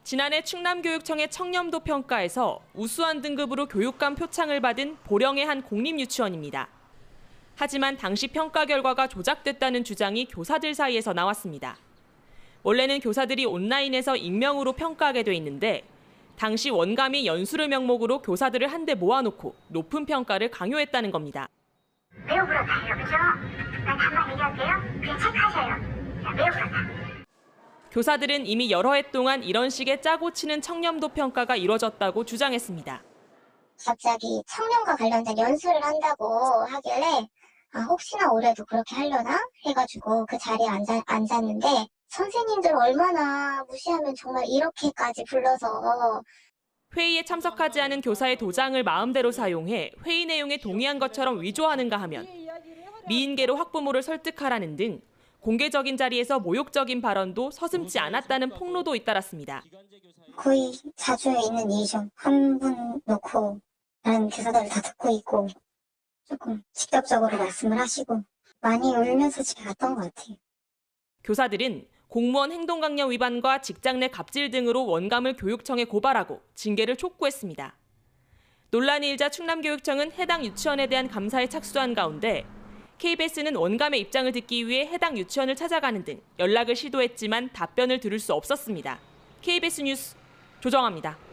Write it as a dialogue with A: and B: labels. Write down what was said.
A: 지난해 충남교육청의 청렴도 평가에서 우수한 등급으로 교육감 표창을 받은 보령의 한 공립유치원입니다. 하지만 당시 평가 결과가 조작됐다는 주장이 교사들 사이에서 나왔습니다. 원래는 교사들이 온라인에서 익명으로 평가하게 돼 있는데 당시 원감이 연수를 명목으로 교사들을 한데 모아놓고 높은 평가를 강요했다는 겁니다.
B: 매우 그렇다요, 그죠? 난 한번 얘기할게요. 그냥 체크하셔요. 매우 그렇다.
A: 교사들은 이미 여러 해 동안 이런 식의 짜고 치는 청렴도 평가가 이뤄졌다고 주장했습니다.
C: 갑자기 청렴과 관련된 연수를 한다고 하길래 혹시나 올해도 그렇게 하려나 해가지고 그 자리에 앉았는데 선생님들 얼마나 무시하면 정말 이렇게까지 불러서.
A: 회의에 참석하지 않은 교사의 도장을 마음대로 사용해 회의 내용에 동의한 것처럼 위조하는가 하면 미인계로 학부모를 설득하라는 등 공개적인 자리에서 모욕적인 발언도 서슴지 않았다는 폭로도 잇따랐습니다.
C: 거의 자주 있는 일이죠. 한 분 놓고 다른 교사들 다 듣고 있고 조금 직접적으로 말씀을 하시고 많이 울면서 집에 갔던 것 같아요.
A: 교사들은 공무원 행동강령 위반과 직장 내 갑질 등으로 원감을 교육청에 고발하고 징계를 촉구했습니다. 논란이 일자 충남교육청은 해당 유치원에 대한 감사에 착수한 가운데 KBS는 원감의 입장을 듣기 위해 해당 유치원을 찾아가는 등 연락을 시도했지만 답변을 들을 수 없었습니다. KBS 뉴스 조정아입니다.